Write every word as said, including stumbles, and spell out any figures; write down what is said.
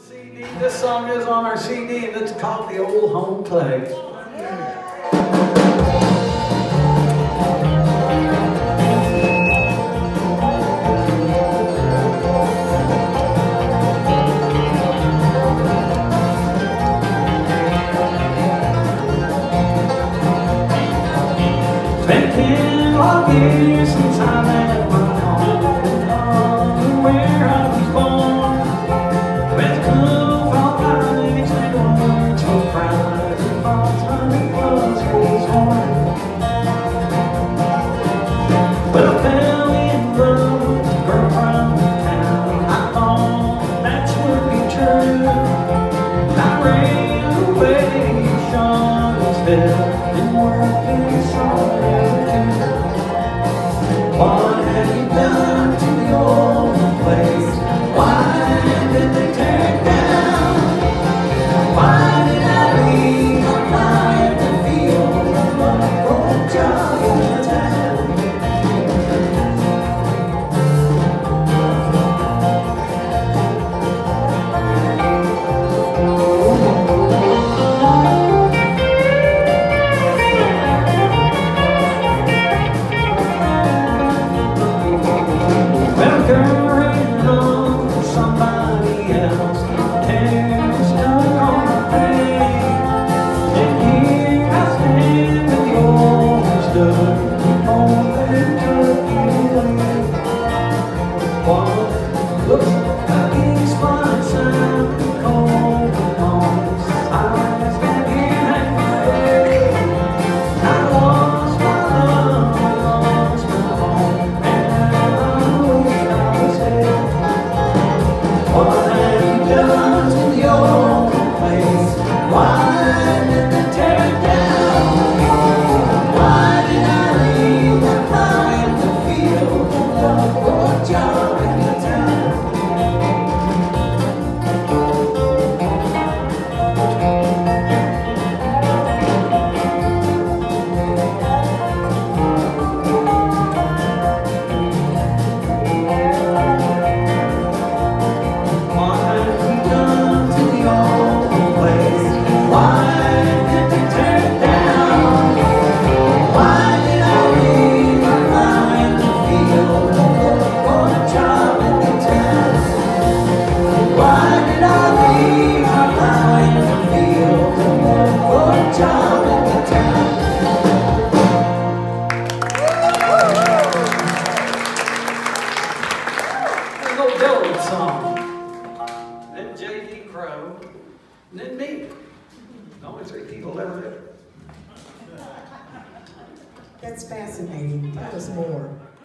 C D. This song is on our C D, and it's called The Old Home Clay. Been ten long years since I left my home, where I was born, with cool fall nights and words for pride and false honey was born. But I fell in love with a girl from the town. I thought that would be true. I ran away, Charlottesville, and worked in sorrow. What have you done to the old place? Why did they tear it down? Why did I leave my life to feel the love for a job in the town? That's fascinating. Tell us more.